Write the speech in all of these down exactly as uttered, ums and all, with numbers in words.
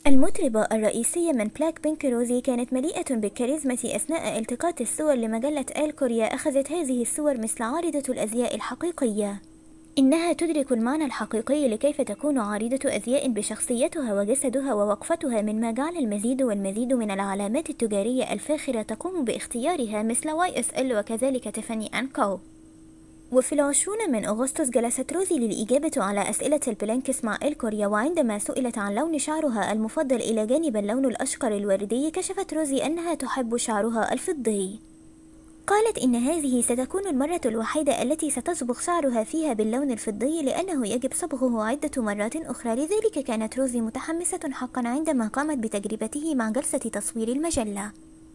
المطربة الرئيسية من بلاك بينك روزي كانت مليئة بالكاريزما أثناء التقاط الصور لمجلة آل كوريا. أخذت هذه الصور مثل عارضة الأزياء الحقيقية. إنها تدرك المعنى الحقيقي لكيف تكون عارضة أزياء بشخصيتها وجسدها ووقفتها، مما جعل المزيد والمزيد من العلامات التجارية الفاخرة تقوم باختيارها مثل واي اس ال وكذلك تيفاني أند كو. وفي العشرون من أغسطس جلست روزي للإجابة على أسئلة البلانكس مع آل كوريا، وعندما سئلت عن لون شعرها المفضل إلى جانب اللون الأشقر الوردي، كشفت روزي أنها تحب شعرها الفضي. قالت إن هذه ستكون المرة الوحيدة التي ستصبغ شعرها فيها باللون الفضي، لأنه يجب صبغه عدة مرات أخرى. لذلك كانت روزي متحمسة حقا عندما قامت بتجربته مع جلسة تصوير المجلة.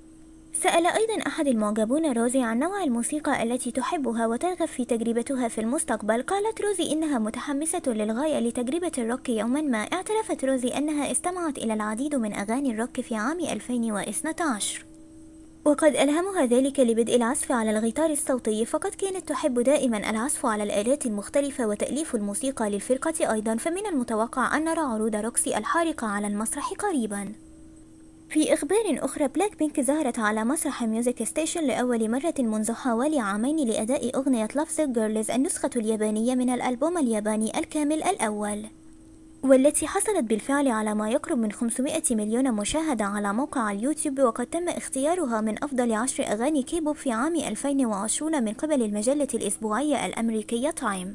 سأل أيضا أحد المعجبون روزي عن نوع الموسيقى التي تحبها وترغب في تجربتها في المستقبل. قالت روزي إنها متحمسة للغاية لتجربة الروك يوما ما. اعترفت روزي أنها استمعت إلى العديد من أغاني الروك في عام ألفين واثني عشر، وقد ألهمها ذلك لبدء العزف على الغيتار الصوتي، فقد كانت تحب دائما العزف على الآلات المختلفة وتأليف الموسيقى للفرقة أيضا. فمن المتوقع أن نرى عروض روكسي الحارقة على المسرح قريبا. في إخبار أخرى، بلاك بينك ظهرت على مسرح ميوزك ستيشن لأول مرة منذ حوالي عامين لأداء أغنية Love Sick Girls، النسخة اليابانية من الألبوم الياباني الكامل الأول، والتي حصلت بالفعل على ما يقرب من خمسمائة مليون مشاهدة على موقع اليوتيوب، وقد تم اختيارها من أفضل عشر أغاني كيبوب في عام ألفين وعشرين من قبل المجلة الأسبوعية الأمريكية تايم.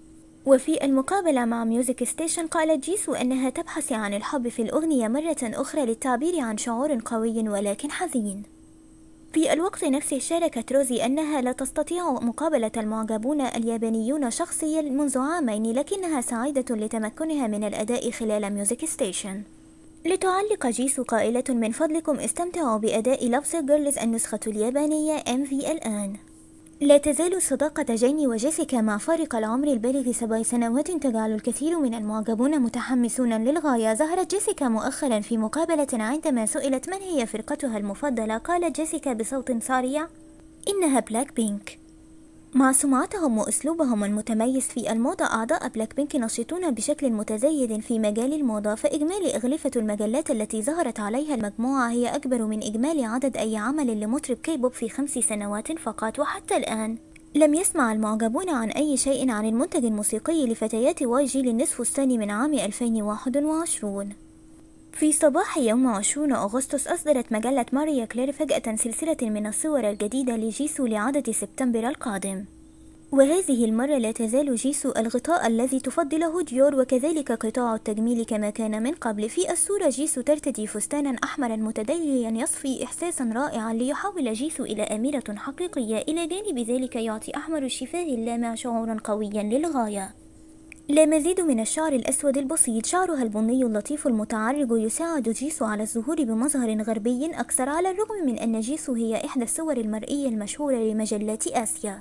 وفي المقابلة مع ميوزك ستيشن، قالت جيسو أنها تبحث عن الحب في الأغنية مرة أخرى للتعبير عن شعور قوي ولكن حزين. في الوقت نفسه شاركت روزي أنها لا تستطيع مقابلة المعجبون اليابانيون شخصيا منذ عامين، لكنها سعيدة لتمكنها من الأداء خلال ميوزك ستيشن. لتعلق جيسو قائلة: من فضلكم استمتعوا بأداء Love Sick Girls النسخة اليابانية إم في الآن. لا تزال صداقة جيني وجيسيكا مع فارق العمر البالغ سبع سنوات تجعل الكثير من المعجبون متحمسون للغاية. ظهرت جيسيكا مؤخرا في مقابلة عندما سئلت من هي فرقتها المفضلة. قالت جيسيكا بصوت صارخ إنها بلاك بينك. مع سمعتهم وأسلوبهم المتميز في الموضة، أعضاء بلاك بينك نشطون بشكل متزايد في مجال الموضة، فإجمالي أغلفة المجلات التي ظهرت عليها المجموعة هي أكبر من إجمالي عدد أي عمل لمطرب كيبوب في خمس سنوات فقط. وحتى الآن لم يسمع المعجبون عن أي شيء عن المنتج الموسيقي لفتيات واي جي للنصف الثاني من عام ألفين وواحد وعشرين. في صباح يوم عشرين أغسطس أصدرت مجلة ماريا كلير فجأة سلسلة من الصور الجديدة لجيسو لعدد سبتمبر القادم، وهذه المرة لا تزال جيسو الغطاء الذي تفضله ديور وكذلك قطاع التجميل كما كان من قبل. في الصورة جيسو ترتدي فستانا أحمرا متدليا يصفي إحساسا رائعا ليحول جيسو إلى أميرة حقيقية. إلى جانب ذلك يعطي أحمر الشفاه اللامع شعورا قويا للغاية. لا مزيد من الشعر الأسود البسيط. شعرها البني اللطيف المتعرج يساعد جيسو على الظهور بمظهر غربي أكثر، على الرغم من أن جيسو هي إحدى الصور المرئية المشهورة لمجلات آسيا،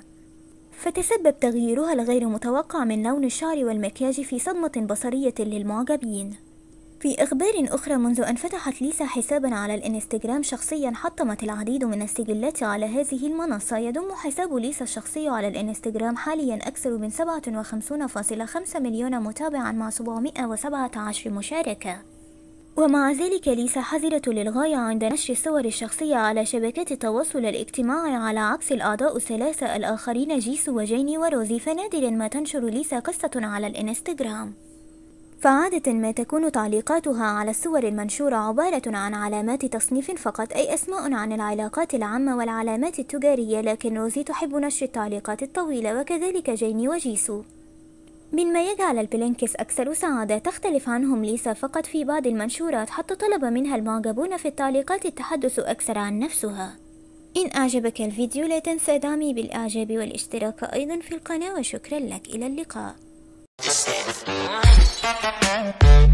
فتسبب تغييرها الغير متوقع من لون الشعر والمكياج في صدمة بصرية للمعجبين. في أخبار أخرى، منذ أن فتحت ليسا حسابا على الإنستغرام شخصيا حطمت العديد من السجلات على هذه المنصة. يضم حساب ليسا الشخصي على الإنستغرام حاليا أكثر من سبعة وخمسين فاصلة خمسة مليون متابعا مع سبعمائة وسبعة عشر مشاركة. ومع ذلك ليسا حذرة للغاية عند نشر الصور الشخصية على شبكات التواصل الاجتماعي، على عكس الأعضاء الثلاثة الآخرين جيسو وجيني وروزي، فنادرا ما تنشر ليسا قصة على الإنستغرام، فعادة ما تكون تعليقاتها على الصور المنشورة عبارة عن علامات تصنيف فقط، أي أسماء عن العلاقات العامة والعلامات التجارية. لكن روزي تحب نشر التعليقات الطويلة، وكذلك جيني وجيسو، مما يجعل البلانكس أكثر سعادة. تختلف عنهم ليسا فقط في بعض المنشورات، حتى طلب منها المعجبون في التعليقات التحدث أكثر عن نفسها. إن أعجبك الفيديو لا تنسى دعمي بالإعجاب والاشتراك أيضا في القناة، وشكرا لك. إلى اللقاء.